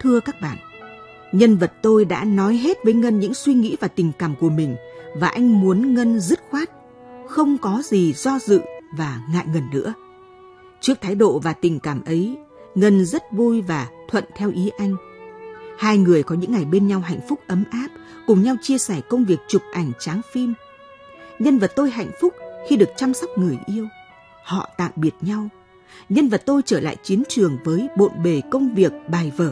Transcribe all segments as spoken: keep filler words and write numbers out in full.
thưa các bạn, nhân vật tôi đã nói hết với Ngân những suy nghĩ và tình cảm của mình, và anh muốn Ngân dứt khoát, không có gì do dự và ngại ngần nữa. Trước thái độ và tình cảm ấy, Ngân rất vui và thuận theo ý anh. Hai người có những ngày bên nhau hạnh phúc ấm áp, cùng nhau chia sẻ công việc chụp ảnh tráng phim. Nhân vật tôi hạnh phúc khi được chăm sóc người yêu. Họ tạm biệt nhau. Nhân vật tôi trở lại chiến trường với bộn bề công việc, bài vở.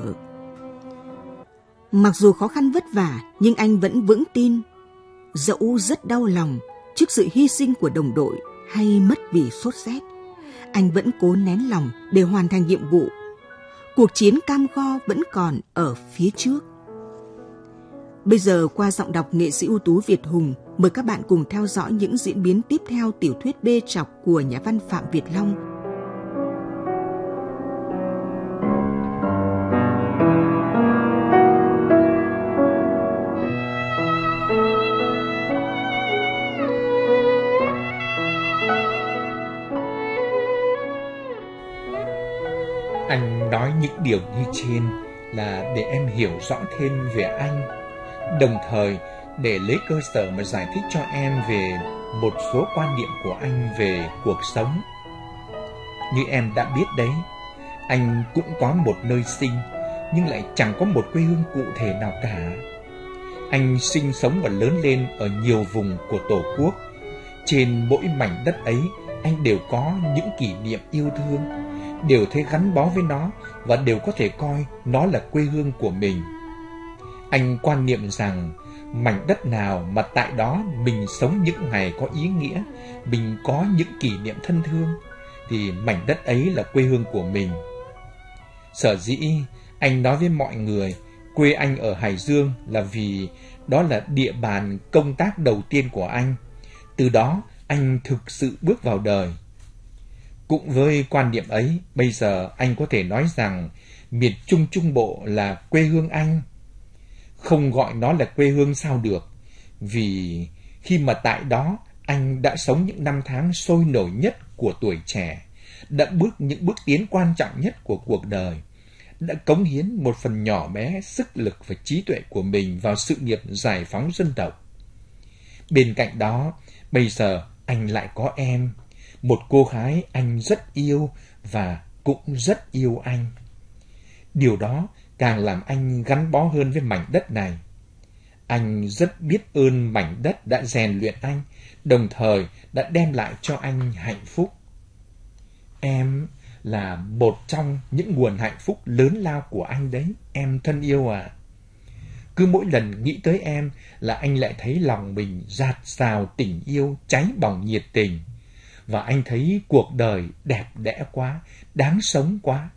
Mặc dù khó khăn vất vả, nhưng anh vẫn vững tin. Dẫu rất đau lòng trước sự hy sinh của đồng đội hay mất vì sốt rét, anh vẫn cố nén lòng để hoàn thành nhiệm vụ. Cuộc chiến cam go vẫn còn ở phía trước. Bây giờ qua giọng đọc nghệ sĩ ưu tú Việt Hùng, mời các bạn cùng theo dõi những diễn biến tiếp theo tiểu thuyết Bê Trọc của nhà văn Phạm Việt Long. Anh nói những điều như trên là để em hiểu rõ thêm về anh, đồng thời để lấy cơ sở mà giải thích cho em về một số quan niệm của anh về cuộc sống. Như em đã biết đấy, anh cũng có một nơi sinh, nhưng lại chẳng có một quê hương cụ thể nào cả. Anh sinh sống và lớn lên ở nhiều vùng của Tổ quốc. Trên mỗi mảnh đất ấy, anh đều có những kỷ niệm yêu thương, đều thấy gắn bó với nó và đều có thể coi nó là quê hương của mình. Anh quan niệm rằng mảnh đất nào mà tại đó mình sống những ngày có ý nghĩa, mình có những kỷ niệm thân thương, thì mảnh đất ấy là quê hương của mình. Sở dĩ anh nói với mọi người quê anh ở Hải Dương là vì đó là địa bàn công tác đầu tiên của anh. Từ đó anh thực sự bước vào đời. Cũng với quan niệm ấy, bây giờ anh có thể nói rằng miền Trung Trung Bộ là quê hương anh. Không gọi nó là quê hương sao được, vì khi mà tại đó anh đã sống những năm tháng sôi nổi nhất của tuổi trẻ, đã bước những bước tiến quan trọng nhất của cuộc đời, đã cống hiến một phần nhỏ bé sức lực và trí tuệ của mình vào sự nghiệp giải phóng dân tộc. Bên cạnh đó, bây giờ anh lại có em, một cô gái anh rất yêu và cũng rất yêu anh. Điều đó càng làm anh gắn bó hơn với mảnh đất này. Anh rất biết ơn mảnh đất đã rèn luyện anh, đồng thời đã đem lại cho anh hạnh phúc. Em là một trong những nguồn hạnh phúc lớn lao của anh đấy, em thân yêu à. Cứ mỗi lần nghĩ tới em là anh lại thấy lòng mình dạt dào tình yêu, cháy bỏng nhiệt tình. Và anh thấy cuộc đời đẹp đẽ quá, đáng sống quá.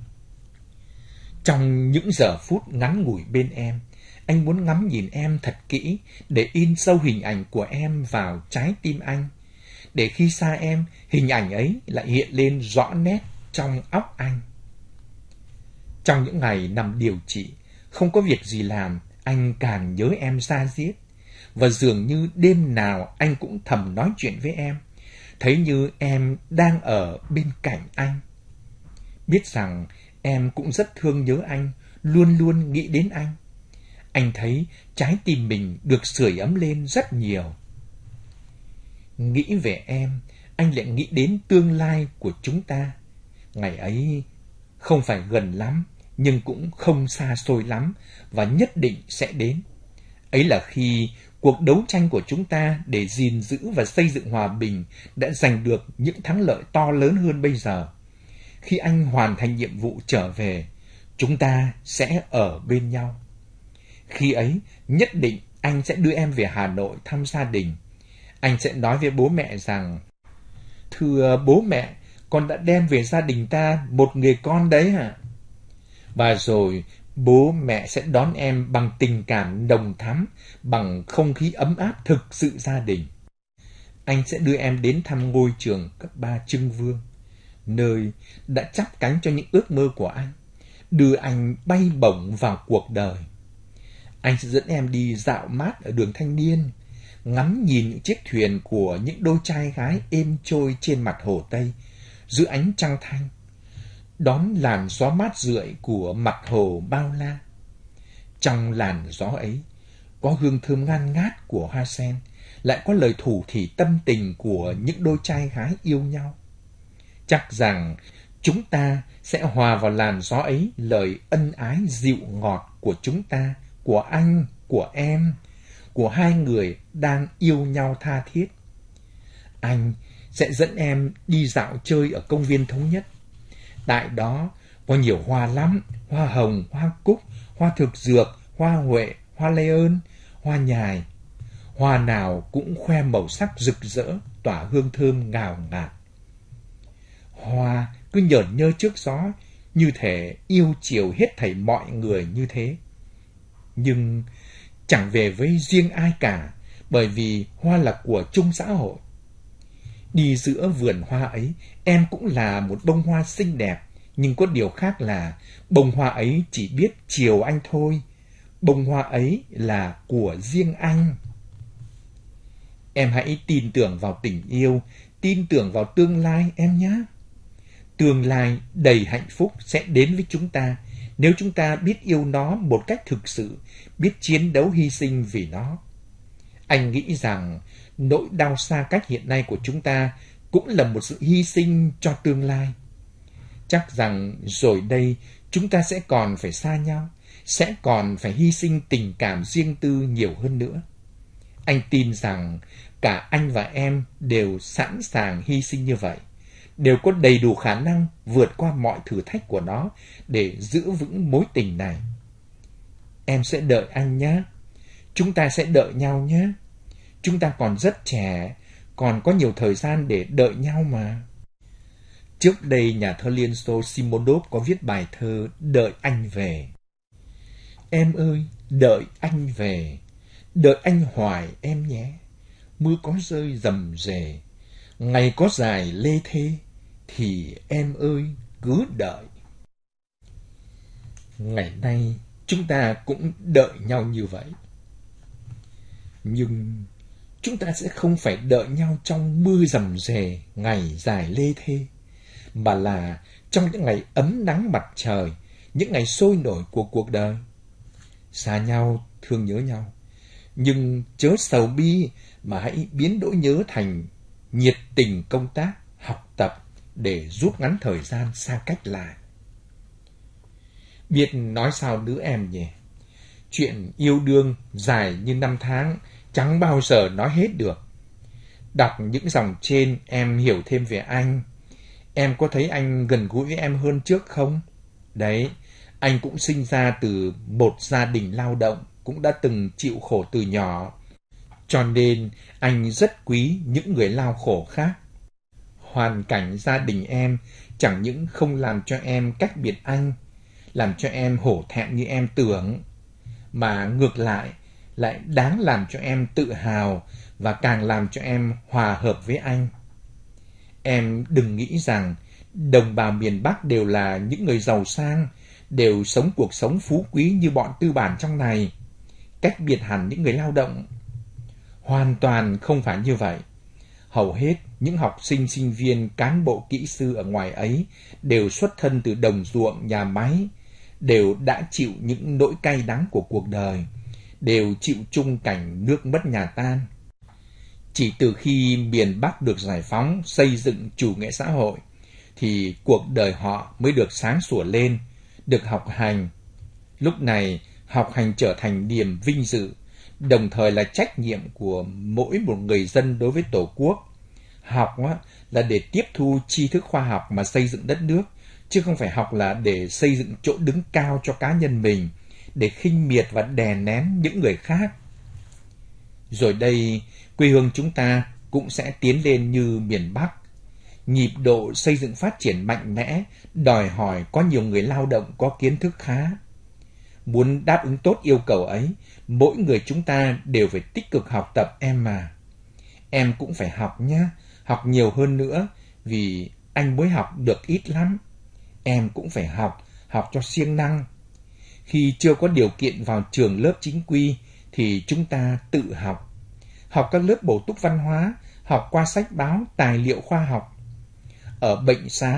Trong những giờ phút ngắn ngủi bên em, anh muốn ngắm nhìn em thật kỹ để in sâu hình ảnh của em vào trái tim anh. Để khi xa em, hình ảnh ấy lại hiện lên rõ nét trong óc anh. Trong những ngày nằm điều trị, không có việc gì làm, anh càng nhớ em da diết. Và dường như đêm nào anh cũng thầm nói chuyện với em, thấy như em đang ở bên cạnh anh. Biết rằng em cũng rất thương nhớ anh, luôn luôn nghĩ đến anh. Anh thấy trái tim mình được sưởi ấm lên rất nhiều. Nghĩ về em, anh lại nghĩ đến tương lai của chúng ta. Ngày ấy không phải gần lắm, nhưng cũng không xa xôi lắm, và nhất định sẽ đến. Ấy là khi cuộc đấu tranh của chúng ta để gìn giữ và xây dựng hòa bình đã giành được những thắng lợi to lớn hơn bây giờ. Khi anh hoàn thành nhiệm vụ trở về, chúng ta sẽ ở bên nhau. Khi ấy, nhất định anh sẽ đưa em về Hà Nội thăm gia đình. Anh sẽ nói với bố mẹ rằng, thưa bố mẹ, con đã đem về gia đình ta một người con đấy hả? Và rồi bố mẹ sẽ đón em bằng tình cảm nồng thắm, bằng không khí ấm áp thực sự gia đình. Anh sẽ đưa em đến thăm ngôi trường cấp ba Trưng Vương, nơi đã chắp cánh cho những ước mơ của anh, đưa anh bay bổng vào cuộc đời. Anh sẽ dẫn em đi dạo mát ở đường Thanh Niên, ngắm nhìn những chiếc thuyền của những đôi trai gái êm trôi trên mặt hồ Tây, dưới ánh trăng thanh. đón làn gió mát rượi của mặt hồ bao la. Trong làn gió ấy, có hương thơm ngan ngát của hoa sen, lại có lời thủ thỉ tâm tình của những đôi trai gái yêu nhau. Chắc rằng chúng ta sẽ hòa vào làn gió ấy lời ân ái dịu ngọt của chúng ta, của anh, của em, của hai người đang yêu nhau tha thiết. Anh sẽ dẫn em đi dạo chơi ở công viên Thống Nhất. Tại đó có nhiều hoa lắm, hoa hồng, hoa cúc, hoa thực dược, hoa huệ, hoa lê ơn, hoa nhài. Hoa nào cũng khoe màu sắc rực rỡ, tỏa hương thơm ngào ngạt. Hoa cứ nhởn nhơ trước gió, như thể yêu chiều hết thảy mọi người như thế. Nhưng chẳng về với riêng ai cả, bởi vì hoa là của chung xã hội. Đi giữa vườn hoa ấy, em cũng là một bông hoa xinh đẹp, nhưng có điều khác là bông hoa ấy chỉ biết chiều anh thôi. Bông hoa ấy là của riêng anh. Em hãy tin tưởng vào tình yêu, tin tưởng vào tương lai em nhé. Tương lai đầy hạnh phúc sẽ đến với chúng ta nếu chúng ta biết yêu nó một cách thực sự, biết chiến đấu hy sinh vì nó. Anh nghĩ rằng nỗi đau xa cách hiện nay của chúng ta cũng là một sự hy sinh cho tương lai. Chắc rằng rồi đây chúng ta sẽ còn phải xa nhau, sẽ còn phải hy sinh tình cảm riêng tư nhiều hơn nữa. Anh tin rằng cả anh và em đều sẵn sàng hy sinh như vậy, đều có đầy đủ khả năng vượt qua mọi thử thách của nó để giữ vững mối tình này. Em sẽ đợi anh nhé. Chúng ta sẽ đợi nhau nhé. Chúng ta còn rất trẻ, còn có nhiều thời gian để đợi nhau mà. Trước đây nhà thơ Liên Xô Simonov có viết bài thơ Đợi anh về. Em ơi, đợi anh về, đợi anh hoài em nhé. Mưa có rơi rầm rề, ngày có dài lê thê, thì em ơi cứ đợi. Ngày nay chúng ta cũng đợi nhau như vậy. Nhưng chúng ta sẽ không phải đợi nhau trong mưa rầm rề, ngày dài lê thê, mà là trong những ngày ấm nắng mặt trời, những ngày sôi nổi của cuộc đời. Xa nhau, thương nhớ nhau, nhưng chớ sầu bi mà hãy biến nỗi nhớ thành nhiệt tình công tác, học tập để rút ngắn thời gian xa cách lại. Biết nói sao nữa em nhỉ? Chuyện yêu đương dài như năm tháng chẳng bao giờ nói hết được. Đọc những dòng trên em hiểu thêm về anh. Em có thấy anh gần gũi với em hơn trước không? Đấy, anh cũng sinh ra từ một gia đình lao động, cũng đã từng chịu khổ từ nhỏ. Cho nên anh rất quý những người lao khổ khác. Hoàn cảnh gia đình em chẳng những không làm cho em cách biệt anh, làm cho em hổ thẹn như em tưởng, mà ngược lại, lại đáng làm cho em tự hào và càng làm cho em hòa hợp với anh. Em đừng nghĩ rằng đồng bào miền Bắc đều là những người giàu sang, đều sống cuộc sống phú quý như bọn tư bản trong này, cách biệt hẳn những người lao động. Hoàn toàn không phải như vậy. Hầu hết những học sinh, sinh viên, cán bộ, kỹ sư ở ngoài ấy đều xuất thân từ đồng ruộng, nhà máy, đều đã chịu những nỗi cay đắng của cuộc đời, đều chịu chung cảnh nước mất nhà tan. Chỉ từ khi miền Bắc được giải phóng, xây dựng chủ nghĩa xã hội, thì cuộc đời họ mới được sáng sủa lên, được học hành. Lúc này, học hành trở thành niềm vinh dự, đồng thời là trách nhiệm của mỗi một người dân đối với Tổ quốc. Học là để tiếp thu tri thức khoa học mà xây dựng đất nước, chứ không phải học là để xây dựng chỗ đứng cao cho cá nhân mình, để khinh miệt và đè nén những người khác. Rồi đây, quê hương chúng ta cũng sẽ tiến lên như miền Bắc. Nhịp độ xây dựng phát triển mạnh mẽ, đòi hỏi có nhiều người lao động có kiến thức khá. Muốn đáp ứng tốt yêu cầu ấy, mỗi người chúng ta đều phải tích cực học tập em mà. Em cũng phải học nhé, học nhiều hơn nữa, vì anh mới học được ít lắm. Em cũng phải học, học cho siêng năng. Khi chưa có điều kiện vào trường lớp chính quy, thì chúng ta tự học. Học các lớp bổ túc văn hóa, học qua sách báo, tài liệu khoa học. Ở bệnh xá,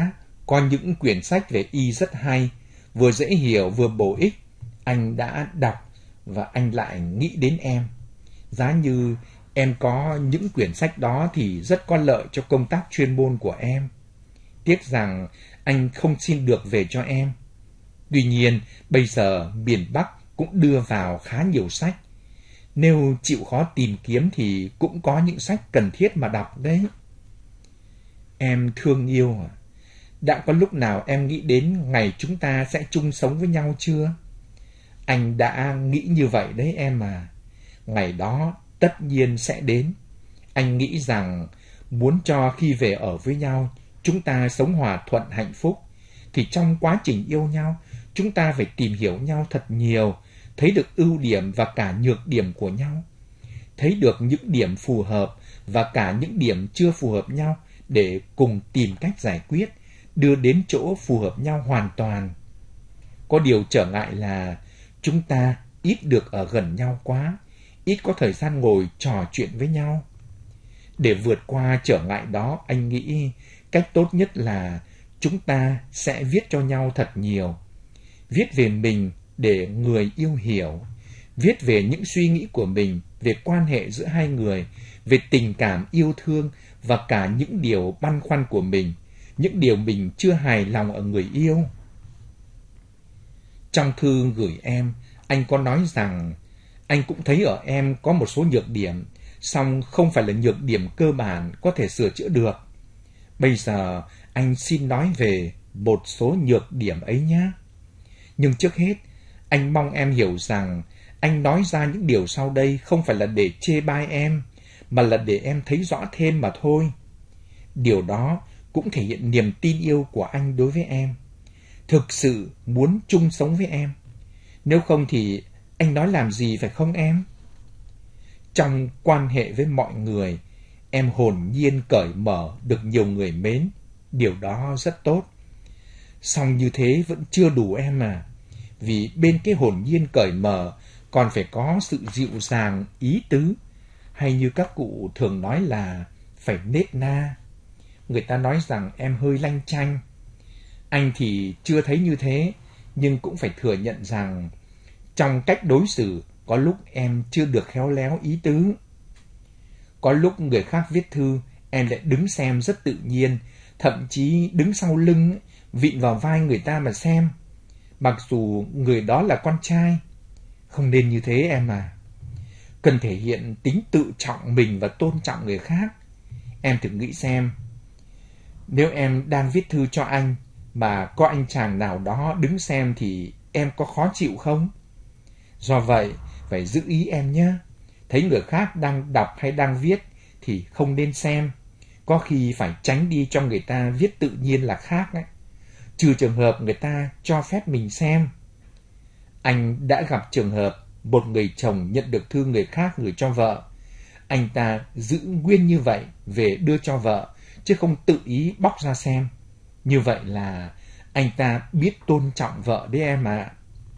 Có những quyển sách về y rất hay, vừa dễ hiểu vừa bổ ích. Anh đã đọc và anh lại nghĩ đến em. Giá như em có những quyển sách đó thì rất có lợi cho công tác chuyên môn của em. Tiếc rằng anh không xin được về cho em. Tuy nhiên, bây giờ miền Bắc cũng đưa vào khá nhiều sách. Nếu chịu khó tìm kiếm thì cũng có những sách cần thiết mà đọc đấy. Em thương yêu à? Đã có lúc nào em nghĩ đến ngày chúng ta sẽ chung sống với nhau chưa? Anh đã nghĩ như vậy đấy em à. Ngày đó tất nhiên sẽ đến. Anh nghĩ rằng muốn cho khi về ở với nhau, chúng ta sống hòa thuận hạnh phúc, thì trong quá trình yêu nhau, chúng ta phải tìm hiểu nhau thật nhiều, thấy được ưu điểm và cả nhược điểm của nhau, thấy được những điểm phù hợp và cả những điểm chưa phù hợp nhau để cùng tìm cách giải quyết, đưa đến chỗ phù hợp nhau hoàn toàn. Có điều trở ngại là chúng ta ít được ở gần nhau quá, ít có thời gian ngồi trò chuyện với nhau. Để vượt qua trở ngại đó, anh nghĩ cách tốt nhất là chúng ta sẽ viết cho nhau thật nhiều. Viết về mình để người yêu hiểu, viết về những suy nghĩ của mình, về quan hệ giữa hai người, về tình cảm yêu thương và cả những điều băn khoăn của mình, những điều mình chưa hài lòng ở người yêu. Trong thư gửi em, anh có nói rằng anh cũng thấy ở em có một số nhược điểm, song không phải là nhược điểm cơ bản có thể sửa chữa được. Bây giờ anh xin nói về một số nhược điểm ấy nhé. Nhưng trước hết, anh mong em hiểu rằng anh nói ra những điều sau đây không phải là để chê bai em, mà là để em thấy rõ thêm mà thôi. Điều đó cũng thể hiện niềm tin yêu của anh đối với em, thực sự muốn chung sống với em. Nếu không thì anh nói làm gì phải không em? Trong quan hệ với mọi người, em hồn nhiên cởi mở, được nhiều người mến. Điều đó rất tốt. Song như thế vẫn chưa đủ em à. Vì bên cái hồn nhiên cởi mở còn phải có sự dịu dàng, ý tứ. Hay như các cụ thường nói là phải nết na. Người ta nói rằng em hơi lanh chanh. Anh thì chưa thấy như thế, nhưng cũng phải thừa nhận rằng trong cách đối xử có lúc em chưa được khéo léo ý tứ. Có lúc người khác viết thư, em lại đứng xem rất tự nhiên, thậm chí đứng sau lưng, vịn vào vai người ta mà xem, mặc dù người đó là con trai. Không nên như thế em à. Cần thể hiện tính tự trọng mình và tôn trọng người khác. Em thử nghĩ xem, nếu em đang viết thư cho anh mà có anh chàng nào đó đứng xem thì em có khó chịu không? Do vậy, phải giữ ý em nhé. Thấy người khác đang đọc hay đang viết thì không nên xem. Có khi phải tránh đi cho người ta viết tự nhiên là khác đấy. Trừ trường hợp người ta cho phép mình xem. Anh đã gặp trường hợp một người chồng nhận được thư người khác gửi cho vợ. Anh ta giữ nguyên như vậy về đưa cho vợ, chứ không tự ý bóc ra xem. Như vậy là anh ta biết tôn trọng vợ đấy em ạ.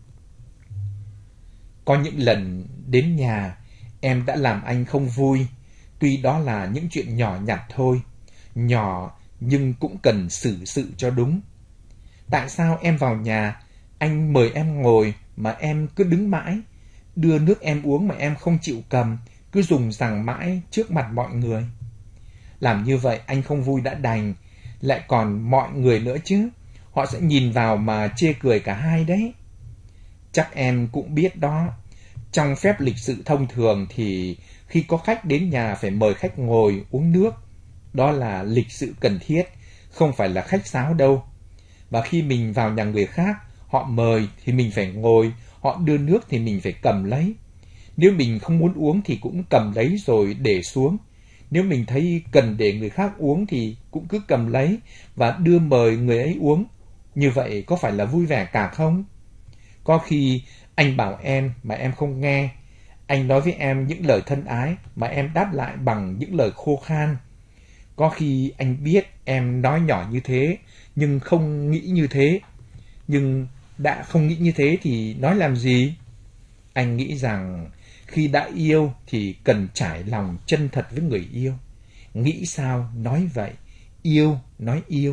Có những lần đến nhà, em đã làm anh không vui, tuy đó là những chuyện nhỏ nhặt thôi. Nhỏ nhưng cũng cần xử sự cho đúng. Tại sao em vào nhà, anh mời em ngồi mà em cứ đứng mãi, đưa nước em uống mà em không chịu cầm, cứ dùng rằng mãi trước mặt mọi người? Làm như vậy anh không vui đã đành, lại còn mọi người nữa chứ. Họ sẽ nhìn vào mà chê cười cả hai đấy. Chắc em cũng biết đó. Trong phép lịch sự thông thường thì khi có khách đến nhà phải mời khách ngồi uống nước. Đó là lịch sự cần thiết, không phải là khách sáo đâu. Và khi mình vào nhà người khác, họ mời thì mình phải ngồi, họ đưa nước thì mình phải cầm lấy. Nếu mình không muốn uống thì cũng cầm lấy rồi để xuống. Nếu mình thấy cần để người khác uống thì cũng cứ cầm lấy và đưa mời người ấy uống. Như vậy có phải là vui vẻ cả không? Có khi anh bảo em mà em không nghe. Anh nói với em những lời thân ái mà em đáp lại bằng những lời khô khan. Có khi anh biết em nói nhỏ như thế, nhưng không nghĩ như thế. Nhưng đã không nghĩ như thế thì nói làm gì? Anh nghĩ rằng khi đã yêu thì cần trải lòng chân thật với người yêu. Nghĩ sao nói vậy, yêu nói yêu,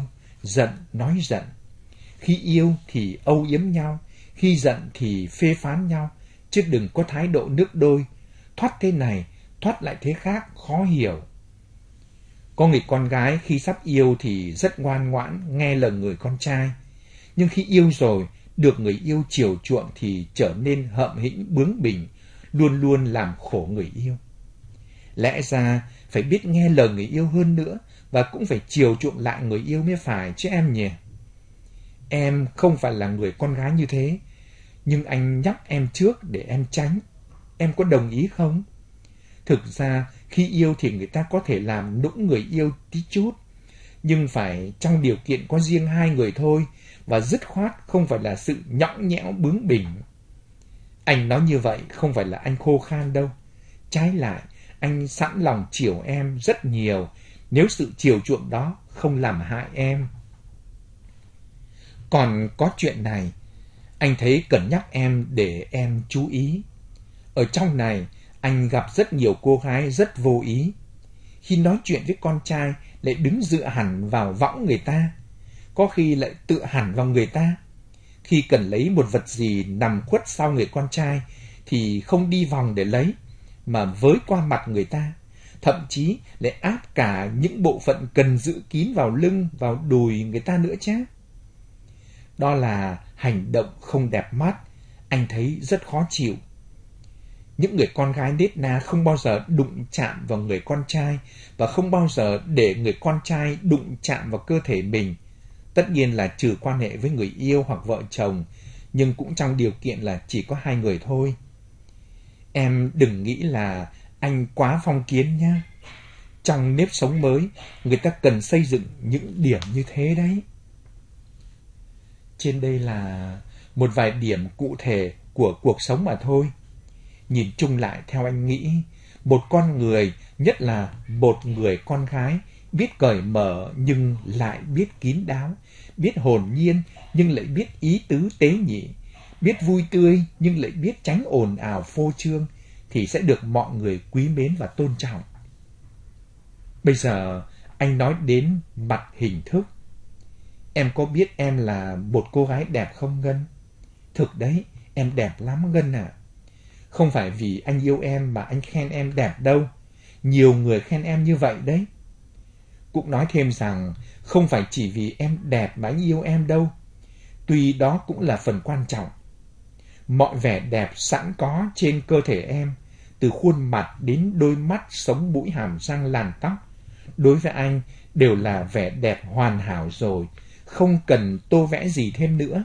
giận nói giận. Khi yêu thì âu yếm nhau, khi giận thì phê phán nhau, chứ đừng có thái độ nước đôi, thoát thế này, thoát lại thế khác, khó hiểu. Có người con gái khi sắp yêu thì rất ngoan ngoãn, nghe lời người con trai. Nhưng khi yêu rồi, được người yêu chiều chuộng thì trở nên hậm hĩnh bướng bỉnh, luôn luôn làm khổ người yêu. Lẽ ra phải biết nghe lời người yêu hơn nữa, và cũng phải chiều chuộng lại người yêu mới phải chứ em nhỉ. Em không phải là người con gái như thế, nhưng anh nhắc em trước để em tránh. Em có đồng ý không? Thực ra, khi yêu thì người ta có thể làm nũng người yêu tí chút, nhưng phải trong điều kiện có riêng hai người thôi, và dứt khoát không phải là sự nhõng nhẽo bướng bỉnh. Anh nói như vậy không phải là anh khô khan đâu. Trái lại, anh sẵn lòng chiều em rất nhiều, nếu sự chiều chuộng đó không làm hại em. Còn có chuyện này, anh thấy cần nhắc em để em chú ý. Ở trong này, anh gặp rất nhiều cô gái rất vô ý. Khi nói chuyện với con trai lại đứng dựa hẳn vào võng người ta, có khi lại tựa hẳn vào người ta. Khi cần lấy một vật gì nằm khuất sau người con trai thì không đi vòng để lấy, mà với qua mặt người ta, thậm chí lại áp cả những bộ phận cần giữ kín vào lưng, vào đùi người ta nữa chứ. Đó là hành động không đẹp mắt, anh thấy rất khó chịu. Những người con gái nết na không bao giờ đụng chạm vào người con trai, và không bao giờ để người con trai đụng chạm vào cơ thể mình. Tất nhiên là trừ quan hệ với người yêu hoặc vợ chồng, nhưng cũng trong điều kiện là chỉ có hai người thôi. Em đừng nghĩ là anh quá phong kiến nhá. Trong nếp sống mới, người ta cần xây dựng những điểm như thế đấy. Trên đây là một vài điểm cụ thể của cuộc sống mà thôi. Nhìn chung lại theo anh nghĩ, một con người, nhất là một người con gái, biết cởi mở nhưng lại biết kín đáo, biết hồn nhiên nhưng lại biết ý tứ tế nhị, biết vui tươi nhưng lại biết tránh ồn ào phô trương, thì sẽ được mọi người quý mến và tôn trọng. Bây giờ anh nói đến mặt hình thức. Em có biết em là một cô gái đẹp không Ngân? Thực đấy, em đẹp lắm Ngân ạ. À. Không phải vì anh yêu em mà anh khen em đẹp đâu. Nhiều người khen em như vậy đấy. Cũng nói thêm rằng không phải chỉ vì em đẹp mà anh yêu em đâu. Tuy đó cũng là phần quan trọng. Mọi vẻ đẹp sẵn có trên cơ thể em, từ khuôn mặt đến đôi mắt, sống mũi, hàm răng, làn tóc, đối với anh đều là vẻ đẹp hoàn hảo rồi, không cần tô vẽ gì thêm nữa.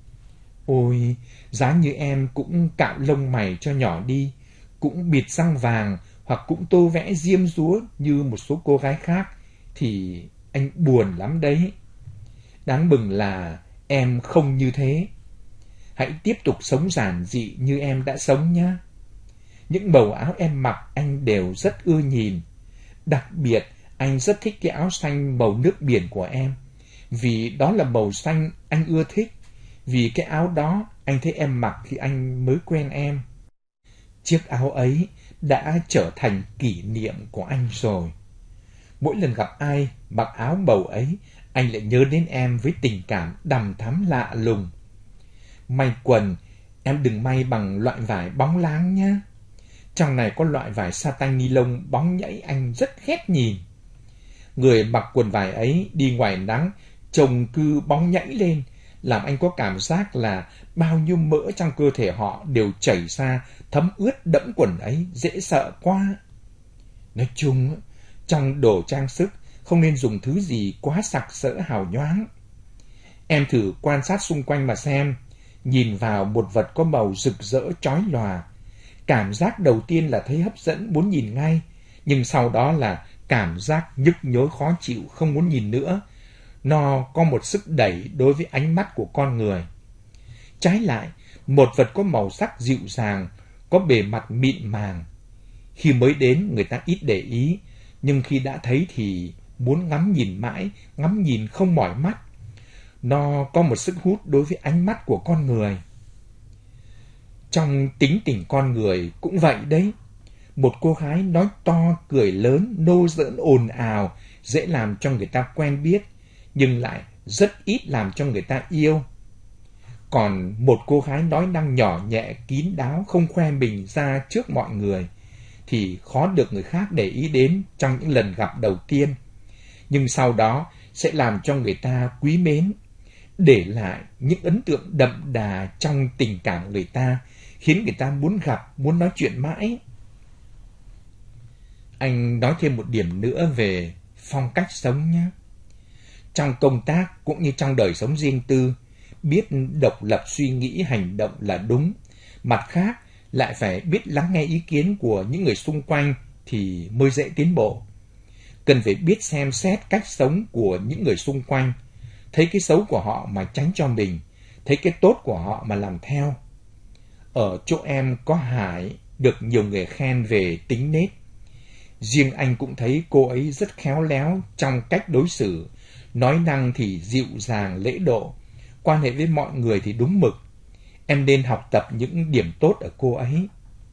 Ôi, giá như em cũng cạo lông mày cho nhỏ đi, cũng bịt răng vàng, hoặc cũng tô vẽ diêm dúa như một số cô gái khác, thì anh buồn lắm đấy. Đáng mừng là em không như thế. Hãy tiếp tục sống giản dị như em đã sống nhé. Những màu áo em mặc anh đều rất ưa nhìn. Đặc biệt, anh rất thích cái áo xanh màu nước biển của em. Vì đó là màu xanh anh ưa thích. Vì cái áo đó anh thấy em mặc khi anh mới quen em. Chiếc áo ấy đã trở thành kỷ niệm của anh rồi. Mỗi lần gặp ai mặc áo màu ấy, anh lại nhớ đến em với tình cảm đằm thắm lạ lùng. May quần, em đừng may bằng loại vải bóng láng nhé. Trong này có loại vải sa-tanh ni lông bóng nhảy anh rất ghét nhìn. Người mặc quần vải ấy đi ngoài nắng trông cứ bóng nhảy lên, làm anh có cảm giác là bao nhiêu mỡ trong cơ thể họ đều chảy ra, thấm ướt đẫm quần ấy, dễ sợ quá. Nói chung, trong đồ trang sức không nên dùng thứ gì quá sặc sỡ hào nhoáng. Em thử quan sát xung quanh mà xem, nhìn vào một vật có màu rực rỡ chói lòa. Cảm giác đầu tiên là thấy hấp dẫn, muốn nhìn ngay, nhưng sau đó là cảm giác nhức nhối khó chịu, không muốn nhìn nữa. Nó có một sức đẩy đối với ánh mắt của con người. Trái lại, một vật có màu sắc dịu dàng, có bề mặt mịn màng. Khi mới đến người ta ít để ý, nhưng khi đã thấy thì muốn ngắm nhìn mãi, ngắm nhìn không mỏi mắt. Nó có một sức hút đối với ánh mắt của con người. Trong tính tình con người cũng vậy đấy. Một cô gái nói to, cười lớn, nô giỡn ồn ào, dễ làm cho người ta quen biết, nhưng lại rất ít làm cho người ta yêu. Còn một cô gái nói năng nhỏ nhẹ, kín đáo, không khoe mình ra trước mọi người, thì khó được người khác để ý đến trong những lần gặp đầu tiên. Nhưng sau đó sẽ làm cho người ta quý mến, để lại những ấn tượng đậm đà trong tình cảm của người ta, khiến người ta muốn gặp, muốn nói chuyện mãi. Anh nói thêm một điểm nữa về phong cách sống nhé. Trong công tác cũng như trong đời sống riêng tư, biết độc lập suy nghĩ hành động là đúng, mặt khác lại phải biết lắng nghe ý kiến của những người xung quanh thì mới dễ tiến bộ. Cần phải biết xem xét cách sống của những người xung quanh, thấy cái xấu của họ mà tránh cho mình, thấy cái tốt của họ mà làm theo. Ở chỗ em có Hải được nhiều người khen về tính nết. Riêng anh cũng thấy cô ấy rất khéo léo trong cách đối xử, nói năng thì dịu dàng lễ độ, quan hệ với mọi người thì đúng mực. Em nên học tập những điểm tốt ở cô ấy.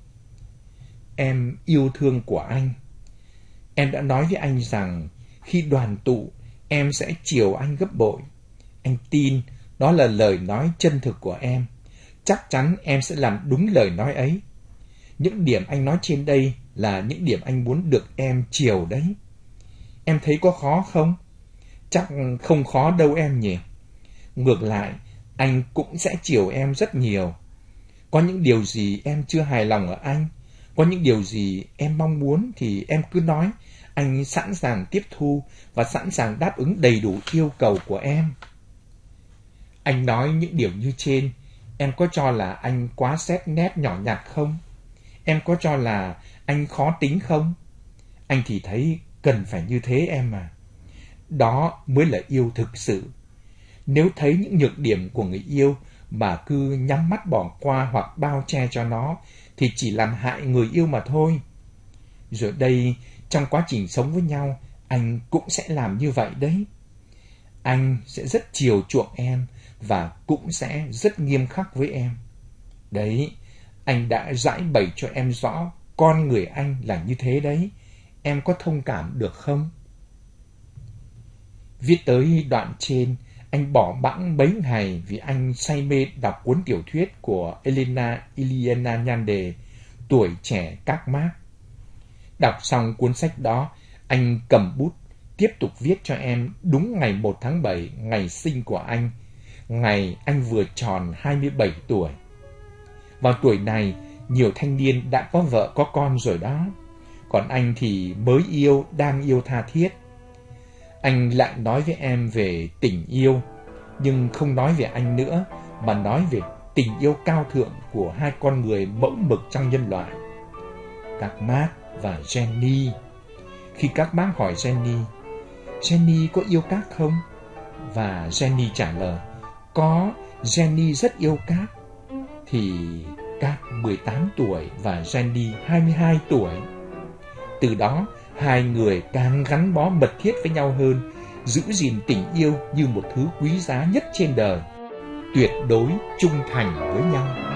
Em yêu thương của anh. Em đã nói với anh rằng khi đoàn tụ, em sẽ chiều anh gấp bội. Anh tin đó là lời nói chân thực của em. Chắc chắn em sẽ làm đúng lời nói ấy. Những điểm anh nói trên đây là những điểm anh muốn được em chiều đấy. Em thấy có khó không? Chắc không khó đâu em nhỉ. Ngược lại, anh cũng sẽ chiều em rất nhiều. Có những điều gì em chưa hài lòng ở anh, có những điều gì em mong muốn thì em cứ nói. Anh sẵn sàng tiếp thu và sẵn sàng đáp ứng đầy đủ yêu cầu của em. Anh nói những điều như trên, em có cho là anh quá xét nét nhỏ nhặt không? Em có cho là anh khó tính không? Anh thì thấy cần phải như thế em mà. Đó mới là yêu thực sự. Nếu thấy những nhược điểm của người yêu mà cứ nhắm mắt bỏ qua hoặc bao che cho nó, thì chỉ làm hại người yêu mà thôi. Rồi đây, trong quá trình sống với nhau, anh cũng sẽ làm như vậy đấy. Anh sẽ rất chiều chuộng em và cũng sẽ rất nghiêm khắc với em. Đấy, anh đã giải bày cho em rõ con người anh là như thế đấy. Em có thông cảm được không? Viết tới đoạn trên, anh bỏ bẵng mấy ngày vì anh say mê đọc cuốn tiểu thuyết của Elena Iliana Nhande, Tuổi trẻ các Mác. Đọc xong cuốn sách đó, anh cầm bút, tiếp tục viết cho em đúng ngày một tháng bảy, ngày sinh của anh, ngày anh vừa tròn hai mươi bảy tuổi. Vào tuổi này, nhiều thanh niên đã có vợ có con rồi đó, còn anh thì mới yêu, đang yêu tha thiết. Anh lại nói với em về tình yêu, nhưng không nói về anh nữa, mà nói về tình yêu cao thượng của hai con người mẫu mực trong nhân loại, các Mác và Jenny. Khi các bác hỏi Jenny, Jenny có yêu các không? Và Jenny trả lời, có, Jenny rất yêu các. Thì các mười tám tuổi và Jenny hai mươi hai tuổi. Từ đó, hai người càng gắn bó mật thiết với nhau hơn, giữ gìn tình yêu như một thứ quý giá nhất trên đời, tuyệt đối trung thành với nhau.